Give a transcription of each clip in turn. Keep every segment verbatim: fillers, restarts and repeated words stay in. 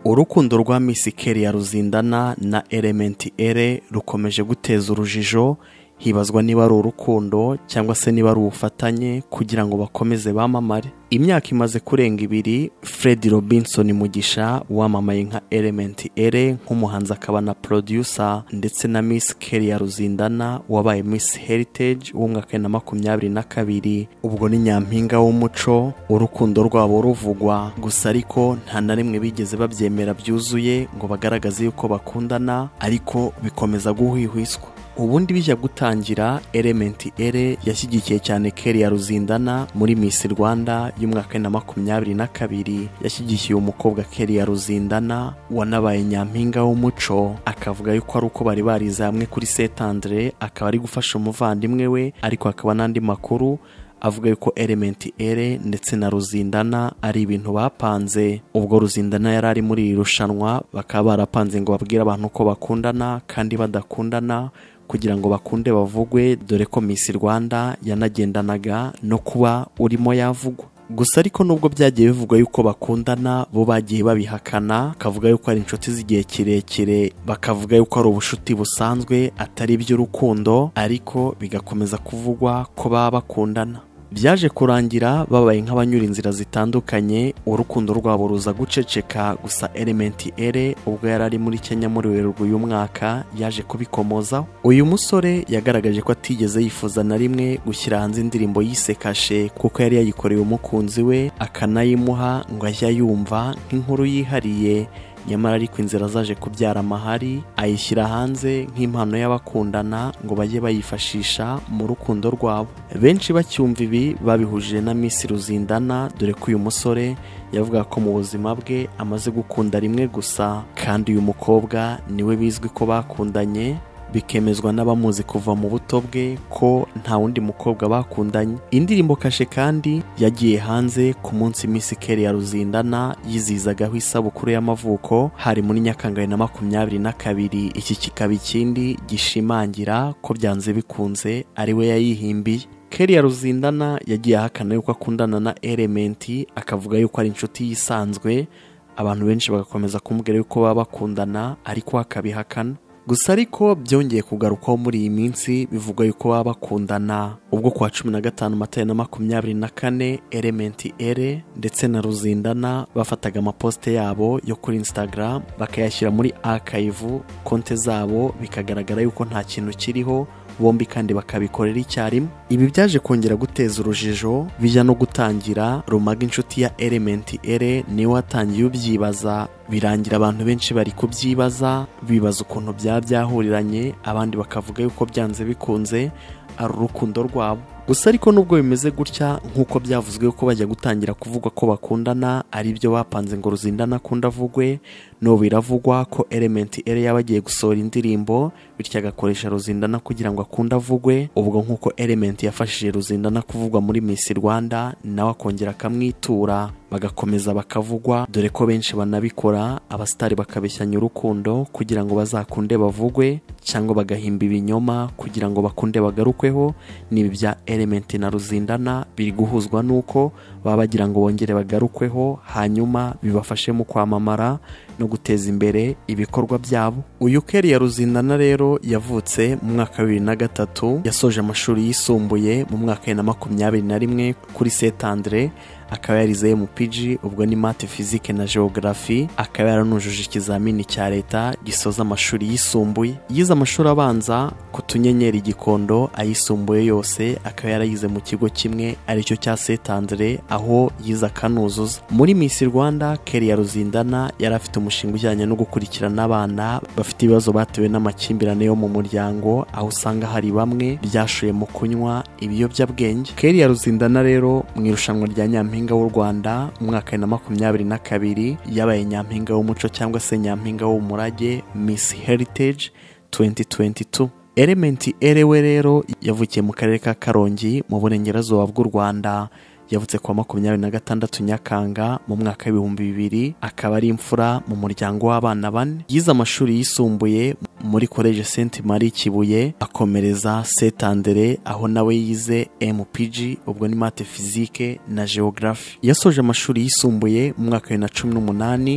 Urukundo rwa Miss Kelly Ruzindana na Element Ere rukomeje guteza urujijo, hibazwa niba ari urukundo cyangwa se niba ari ubufatanye kugira ngo bakomeze bamamare. Imyaka imaze kurenga ibiri, Fred Robinson Mugisha wamamaye nka Element Ere nk'umuhanzi akaba na producer, ndetse na Miss Kelly Ruzindana wabaye Miss Heritage w'umwaka wa makumyabiri na kabiri, ubwo ni nyampinga w'umuco. Urukundo rwabo ruvugwa, gusa ariko nta na rimwe bigeze babyemera byuzuye ngo bagaragaze yuko bakundana, ariko bikomeza guhwihwiswa. Ubundi bijya gutangira, Element Ere yashyigikiye cyane Kelly Ruzindana muri Miss Rwanda y'umwaka wa makumyabiri na kabiri. Yashyigikiye umukobwa Kelly Ruzindana wanabaye nyampinga w'umuco, akavuga yuko ari uko bari barize hamwe kuri Saint Andre, akaba ari gufasha umuvandimwe we, ariko akaba n'andi makuru avuga yuko Element Ere ndetse na Ruzindana ari ibintu bapanze. Ubwo Ruzindana yari ari muri irushanwa, bakaba barapanze ngo babwire abantu ko bakundana kandi badakundana kugira ngo bakunde bavugwe, dore ko Miss Rwanda yanagendanaga no kuba urimo yavugwa. Gusa ariko nubwo byagiye bivugwa yuko bakundana, bo bagiye babihakana, kavuga yuko ari inshuti z'igihe kirekire, bakavuga yuko ari ubushuti busanzwe atari iby'urukundo, ariko bigakomeza kuvugwa ko baba bakundana. Byaje kurangira babaye nk'abanyura inzira zitandukanye, urukundo rwabo ruza guceceka. Gusa Element Ere ubwo yari ari muri Kenya muri Werurwe uyu mwaka yaje kubikomozaho. Uyu musore yagaragaje ko atigeze yifuza na rimwe gushyira hanze indirimbo yise Kashe, kuko yari yayikoreye umukunzi we akanayimuha ngo ajya yumva nk'inkuru yihariye, nyamara ariko inzira zaje kubyara amahari, ayishyira hanze nk'impano y'abakundana ngo bajye bayifashisha mu rukundo rwabo. Benshi bacyumva ibi babihuje na Miss Ruzindana, dore ko uyu musore yavuga ko mu buzima bwe amaze gukunda rimwe gusa, kandi uyu mukobwa niwe bizwi ko bakundanye, bikemezwa n'abamuzi kuva mu buto bwe ko nta wundi mukobwa bakundanye. Indirimbo Kashe kandi yagiye hanze ku munsi Miss Kelly Ruzindana yizizagaho isabukuru y'amavuko, hari muri Nyakanga na makumyabiri na kabiri. Iki kikaba ikindi gishimangira ko byanze bikunze ari we yayihimbiye. Kelly Ruzindana yagiye ahakana yuko akundana na Element, akavuga yuko ari inshuti yisanzwe, abantu benshi bagakomeza kumubwira yuko baba bakundana, ariko akabihakana. Gusa ariko byongeye kugarukaho muri iyi minsi, bivugwa yuko baba bakundana. Ubwo kwa cumi na gatanu Mata na makumyabiri na kane, Element Ere ndetse na Ruzindana bafataga amaposte yabo yo kuri Instagram bakayashyira muri archive konte zabo, bikagaragara yuko nta kintu kiriho bombi kandi bakabikorera icyarimwe. Ibi byaje kongera guteza urujijo, bijya no gutangira Rumaga inshuti ya Element Ere niwe watangiye ubyibaza, birangira abantu benshi bari kubyibaza, bibaza ukuntu byaba byahuriranye, abandi bakavuga yuko byanze bikunze ari urukundo rwabo. Gusa ariko nubwo bimeze gutya, nk'uko byavuzwe ko bajya gutangira kuvuga ko bakundana ari byo bapanze ngo Ruzindana akunda avugwe, no biravugwa ko Element Ere yabagiye gusohora indirimbo, bityo agakoresha Ruzindana kugira ngo akunda avugwe. Ubwo nk'uko Element yafashije Ruzindana kuvugwa muri Miss Rwanda, nawe akongera akamwitura, bagakomeza bakavugwa, dore ko benshi banabikora, abastari bakabeshyanya urukundo kugira ngo bazakunde bavugwe, cyangwa bagahimba ibinyoma kugira ngo bakunde bagarukweho. Nibi bya Element na Ruzindana biri guhuzwa nuko baba bagira ngo bongere bagarukweho, hanyuma bibafashe mu kwamamara no guteza imbere ibikorwa byabo. Uyu Kelly Ruzindana rero yavutse mu mwaka wa bibiri na gatatu, yasoje amashuri yisumbuye mu mwaka wa makumyabiri na rimwe kuri Saint Andre, akaba yarize mu P G, ubwo ni Math, Physique na Geography, akaba yaranujuje ikizamini cya leta gisoza amashuri yisumbuye. Yize amashuri abanza ku Tunyenyeri Gikondo, ayisumbuye yose akaba yarayize mu kigo kimwe aricyo cya Saint Andre, aho yize akanuzuza. Muri Miss Rwanda, Kelly Ruzindana yari afite umushinga ujyanye no gukurikirana abana bafite ibibazo batewe n'amakimbirane yo mu muryango, aho usanga hari bamwe byashoye mu kunywa ibiyobyabwenge. Kelly Ruzindana rero mu irushanwa rya Nyampinga w'u Rwanda umwaka wa makumyabiri na kabiri yabaye nyampinga w'umuco cyangwa se nyampinga w'umurage, Miss Heritage twenty twenty-two. Element Ere we rero yavukiye mu karere ka Karongi mu burengerazuba bw'u Rwanda, yavutse kwa makumyabiri na gatandatu Nyakanga mu mwaka w'ibihumbi bibiri, akaba ari imfura mu muryango w'abana bane. Yize amashuri yisumbuye muri College Saint Marie Kibuye, akomereza Saint Andre, aho nawe yize M P G, ubwo ni Math, Physique na Geography. Yasoje amashuri yisumbuye mu mwaka wa cumi n'umunani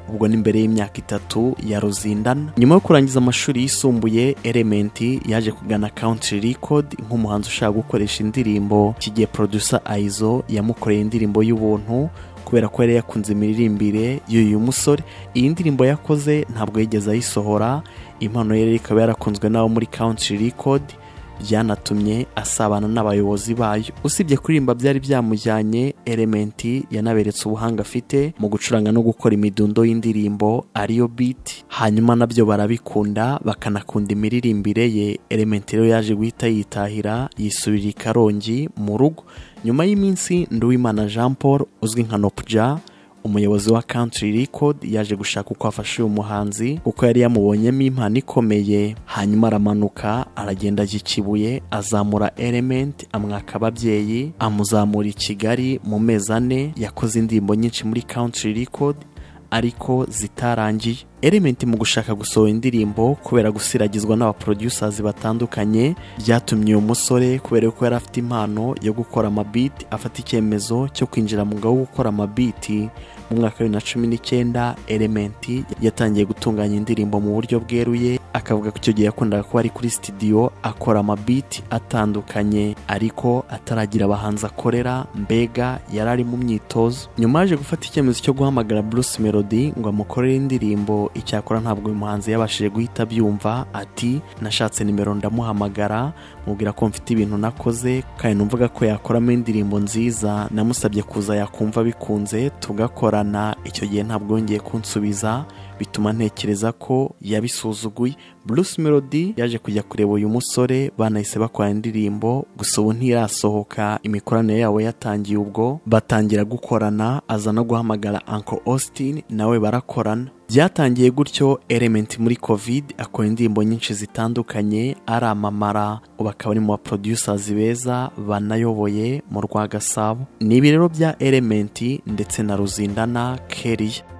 ubwo ni mbere y'imyaka itatu ya Ruzindana. Nyuma yo kurangiza amashuri yisumbuye, Element yaje kugana Country Record nk'umuhanzi ushaka gukoresha indirimbo. Iki gihe producer Aizo yamukoreye indirimbo y'ubuntu kubera ko yari yakunze imiririmbire y'uyu musore. Iyi ndirimbo yakoze ntabwo yigeze ayisohora, impano ye ikaba yarakunzwe n'abo muri Country Record, byanatumye asabana n'abayobozi bayo. Usibye kuririmba byari byamujyanye, Element yanaberetse ubuhanga afite mu gucuranga no gukora imidundo y'indirimbo ariyo beat, hanyuma nabyo barabikunda bakanakunda imiririmbire ye. Element rero yaje guhita yitahira yisubira i Karongi mu rugo. Nyuma y'iminsi Nduwimana Jean Paul uzwi nka Nopja, umuyobozi wa Country Record, yaje gushaka uko afasha uyu muhanzi kuko yari yamubonyemo impano ikomeye. Hanyuma aramanuka aragenda ajya i Kibuye azamura Element, amwaka ababyeyi, amuzamura i Kigali. Mu mezi ane yakoze indirimbo nyinshi muri Country Record ariko zitarangiye. Element mu gushaka gusohora indirimbo kubera gusiragizwa n'aba producers batandukanye, byatumye uyu musore kubera ko yari afite impano yo gukora amabiti afata icyemezo cyo kwinjira mu gaho gukora amabiti. Mu mwaka wa bibiri na cumi n'icyenda Element yatangiye gutunganya indirimbo mu buryo bweruye, akavuga ko icyo gihe yakundaga kuba ari kuri studio akora amabiti atandukanye ariko ataragira abahanzi akorera, mbega yari ari mu myitozo. Nyuma yaje gufata icyemezo cyo guhamagara Bruce Melody ngo amukorere indirimbo. Icyakora ntabwo uyu muhanzi yabashije guhita byumva, ati nashatse nimero ndamuhamagara mubwira ko mfite ibintu nakoze kandi numvaga ko yakoramo indirimbo nziza, namusabye kuza yakumva bikunze tugakorana. Icyo gihe ntabwo yongeye kunsubiza, bituma ntekereza ko yabisuzuguye. Bruce Melody yaje kujya kureba uyu musore, banahise bakora indirimbo, gusa ubu ntirasohoka. Imikoranire yabo yatangiye ubwo batangira gukorana, aza no guhamagara Uncle Austin nawe barakorana. Byatangiye gutyo. Element muri Covid akora indirimbo nyinshi zitandukanye aramamara, ubu akaba ari mu producers beza banayoboye mu Rwagasabo. Ni ibirero bya Element ndetse na Ruzindana Kelly.